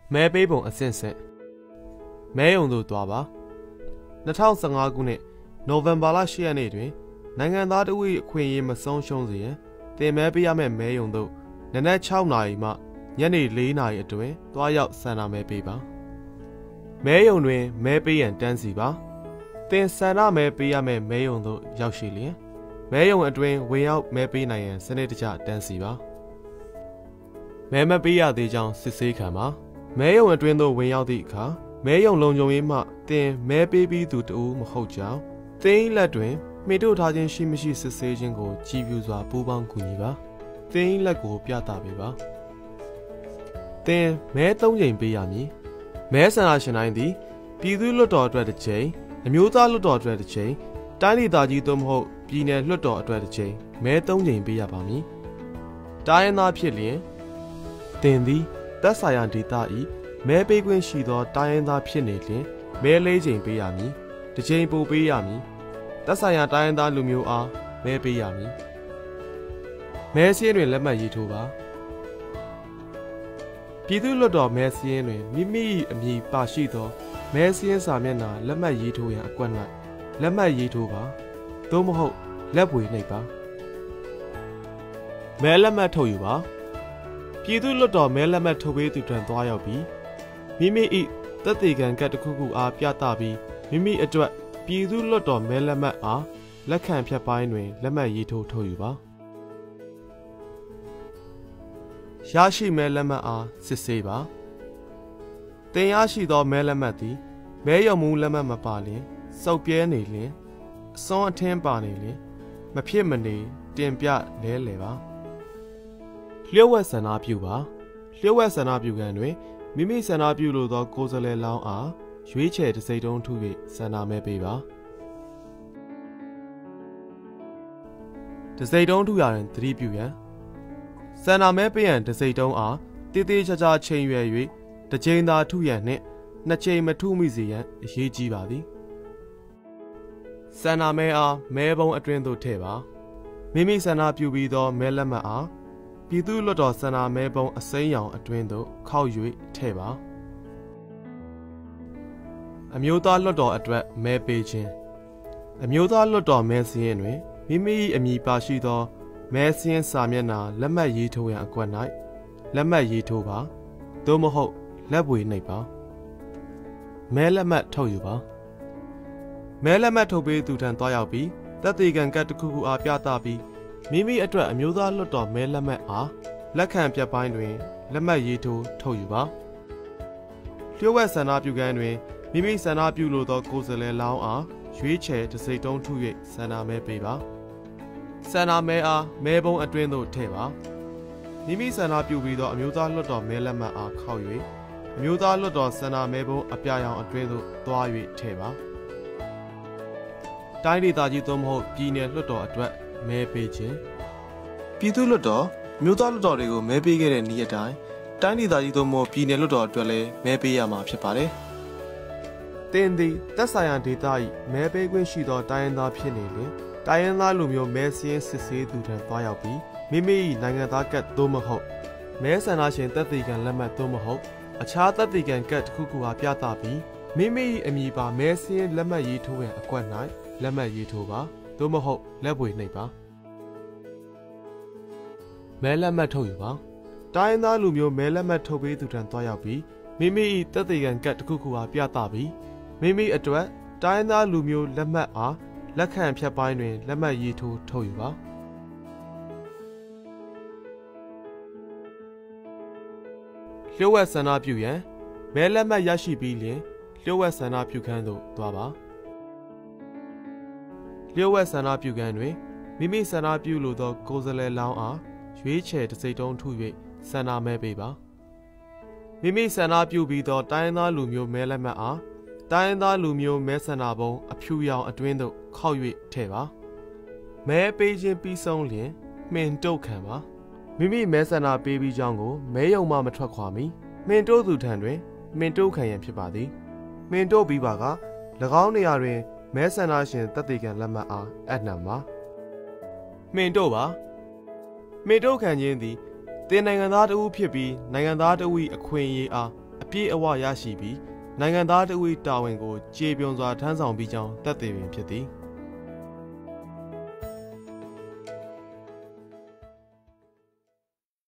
မဲပေးပုံအဆင့်ဆင့်မဲယုံသို့သွားပါ2015ခုနှစ်နိုဝင်ဘာလ10ရက်နေ့တွင်နိုင်ငံသားတဦး၏အခွင့်အရေးမဆုံးရှုံးစေရန်တင်မဲပေးရမယ့်မဲယုံသို့နနက်6နာရီမှညနေ4နာရီအတွင်းတွားရောက်ဆန္ဒမဲပေးပါမဲယုံတွင်မဲပေးရန်တန်းစီပါတင်ဆန္ဒမဲပေးရမယ့်မဲယုံသို့ရောက်ရှိလျင်မဲယုံအတွင်းဝင်ရောက်မဲပေးနိုင်ရန်စနစ်တကျတန်းစီပါမဲမပေးရသေးကြောင်းစစ်ဆေးခံပါမဲယုံအတွင်းသို့ဝင်ရောက်သည့်အခါမဲယုံလုံခြုံရေးမှတင်မဲပေးပြီးသူတဦးမဟုတ်ကြောင်းတင်လက်တွင်မိတို့ထားခြင်းရှိမရှိစစ်ဆေးခြင်းကိုကြည်ပြူစွာပူးပေါင်းကူညီပါတင်လက်ကိုပြသပေးပါတင်မဲ3ချိန်ပေးရမည်မဲဆန္ဒရှင်တိုင်းသည်ပြည်သူ့လွှတ်တော်အတွက်တစ်ချိန်အမျိုးသားလွှတ်တော်အတွက်တစ်ချိန်တိုင်းဒေသကြီးသို့မဟုတ်ပြည်နယ်လွှတ်တော်အတွက်တစ်ချိန်မဲ3ချိန်ပေးရပါမည်တိုင်းရင်းသားဖြစ်လျင်တင်သည်သက်ဆိုင်ရာဒေသ၏မဲပေးခွင့်ရှိသောတိုင်းရင်းသားဖြစ်နေလျင်မဲ4ချိန်ပေးရမည်တစ်ချိန်ပို့ပေးရမည်သက်ဆိုင်ရာတိုင်းရင်းသားလူမျိုးအားမဲပေးရမည်မဲစည်းတွင်လက်မှတ်ရေးထိုးပါပြည်သူ့လွှတ်တော်မဲစည်းတွင်မိမိ၏အမည်ပါရှိသောမဲစည်းစာမျက်နှာလက်မှတ်ရေးထိုးရန်အကွက်၌လက်မှတ်ရေးထိုးပါသို့မဟုတ်လက်ဝေနှိပ်ပါမဲလက်မှတ်ထုတ်ယူပါပြည်သူ့လွှတ်တော်မဲလက်မှတ်ထုတ်ပေးသူထံသွားရောက်ပြီးမိမိ၏သက်သေခံကတ်တစ်ခုခုအားပြသပြီးမိမိအတွက်ပြည်သူ့လွှတ်တော်မဲလက်မှတ်အားလက်ခံဖြတ်ပိုင်းတွင်လက်မှတ်ရေးထိုးထုတ်ယူပါရရှိမဲလက်မှတ်အားစစ်ဆေးပါတင်ရရှိသောမဲလက်မှတ်သည်မဲရုံမှုလက်မှတ်မပါလျင်စုပ်ပြဲနေလျင်အစွန်းအထင်းပါနေလျင်မဖြစ်မနေတင်ပြလဲလှယ်ပါလျှို့ဝှက်ဆန္ဒပြုပါလျှို့ဝှက်ဆန္ဒပြုကန်တွင်မိမိဆန္ဒပြုလိုသောကိုယ်စားလှယ်လောင်းအားရွေးချယ်တစ်စိတ်တုံးထု၍ဆန္ဒမဲပေးပါတစ်စိတ်တုံးထုရရင်သတိပြုရန်ဆန္ဒမဲပေးရန်တစ်စိတ်တုံးအားတေးသေးချာချာချိန်ရွယ်၍တစ်ချိန်သာထုရန်နှင့်နှစ်ချိန်မထုမိစေရန်အရေးကြီးပါသည်ဆန္ဒမဲအားမဲပုံအတွင်းသို့ထည့်ပါမိမိဆန္ဒပြုပြီးသောမဲလက်မှတ်အားပြည်သူ့လွှတ်တော်ဆန္ဒမဲပုံအစိမ်းရောင်အတွင်းသို့ခောက်၍ထည့်ပါအမျိုးသားလွှတ်တော်အတွက်မဲပေးခြင်းအမျိုးသားလွှတ်တော်မဲစည်းရင်တွင်မိမိ၏အမည်ပါရှိသောမဲစည်းစာမျက်နှာလက်မှတ်ရေးထိုးရန်အကွက်၌လက်မှတ်ရေးထိုးပါသို့မဟုတ်လက်ဝေနှိပ်ပါမဲလက်မှတ်ထုတ်ယူပါမဲလက်မှတ်ထုတ်ပေးသူထံသွားရောက်ပြီးသက်သေခံကတ်တစ်ခုခုအားပြသပြီးမိမိအတွက်အမျိုးသားလွှတ်တော်မဲလက်မှတ်အားလက်ခံပြပိုင်းတွင်လက်မှတ်ရေးထိုးထုတ်ယူပါလျှို့ဝှက်ဆန္ဒပြုကန်တွင်မိမိဆန္ဒပြုလိုသောကိုယ်စားလှယ်လောင်းအားရွေးချယ်တစ်စိတ်တုံးထု၍ဆန္ဒမဲပေးပါဆန္ဒမဲအားမဲပုံအတွင်းသို့ထည့်ပါမိမိဆန္ဒပြုပြီးသောအမျိုးသားလွှတ်တော်မဲလက်မှတ်အားခောက်၍အမျိုးသားလွှတ်တော်ဆန္ဒမဲပုံအပြာရောင်အတွင်းသို့သွား၍ထည့်ပါတိုင်းဒေသကြီးသို့မဟုတ်ပြည်နယ်လွှတ်တော်အတွက်မဲပေးခြင်းပြည်သူ့လွှတ်တော်မြို့သားလွှတ်တော်တွေကိုမဲပေးခဲ့တဲ့နေ့အတိုင်းတိုင်းဒေသကြီးသို့မဟုတ်ပြည်နယ်လွှတ်တော်အတွက်လည်းမဲပေးရမှာဖြစ်ပါတယ်။တင်သည်သက်ဆိုင်ရာဒေသ၏မဲပေးခွင့်ရှိသောတိုင်းရင်းသားဖြစ်နေလျှင်တိုင်းရင်းသားလူမျိုးမဲစည်းစစ်ဆေးသူထံသွားရောက်ပြီးမိမိ၏နိုင်ငံသားကတ်သို့မဟုတ်မဲဆန္ဒရှင်သက်သေခံလက်မှတ်သို့မဟုတ်အခြားသက်သေခံကတ်တစ်ခုခုအားပြသပြီးမိမိ၏အမည်ပါမဲစည်းလက်မှတ်ရေးထိုးရန်အကွက်၌လက်မှတ်ရေးထိုးပါသို့မဟုတ်လက်ဝေနှိပ်ပါမဲလက်မှတ်ထုတ်ယူပါတိုင်းရင်းသားလူမျိုးမဲလက်မှတ်ထုတ်ပေးသူထံသွားရောက်ပြီးမိမိ၏သက်သေခံကတ်တစ်ခုခုအားပြသပြီးမိမိအတွက်တိုင်းရင်းသားလူမျိုးလက်မှတ်အားလက်ခံဖြတ်ပိုင်းတွင်လက်မှတ်ရေးထိုးထုတ်ယူပါလျှို့ဝှက်ဆန္ဒပြုရန်မဲလက်မှတ်ရရှိပြီးလျှင်လျှို့ဝှက်ဆန္ဒပြုခန်းသို့သွားပါလျှို့ဝှက်ဆန္ဒပြုခန်းတွင်မိမိဆန္ဒပြုလိုသောကိုယ်စားလှယ်လောင်းအားရွေးချယ်တစ်စိတ်တုံးထု၍ဆန္ဒမဲပေးပါမိမိဆန္ဒပြုပြီးသောတိုင်းရင်းသားလူမျိုးမဲလက်မှတ်အားတိုင်းရင်းသားလူမျိုးမဲဆန္ဒပုံအဖြူရောင်အတွင်းသို့ခောက်၍ထည့်ပါမဲပေးခြင်းပြီးဆုံးလျင်မှင်တုတ်ခံပါမိမိမဲဆန္ဒပေးပြီးကြောင်းကိုမဲယုံမှမထွက်ခွာမီမှင်တုတ်သူထံတွင်မှင်တုတ်ခံရန်ဖြစ်ပါသည်မှင်တုတ်ပြီးပါက၎င်းနေရာတွင်မဲဆန္ဒရှင်သက်သေခံလက်မှတ်အားအပ်နှံပါမှင်တုတ်ပါမှင်တုတ်ခံခြင်းသည်တင်နိုင်ငံသားတဦးဖြစ်ပြီးနိုင်ငံသားတဦး၏အခွင့်အရေးအားအပြေးအဝရရှိပြီးနိုင်ငံသားတဦးတာဝန်ကိုကြေပြွန်စွာထမ်းဆောင်ပြီးကြောင်းသက်သေပင်ဖြစ်သည်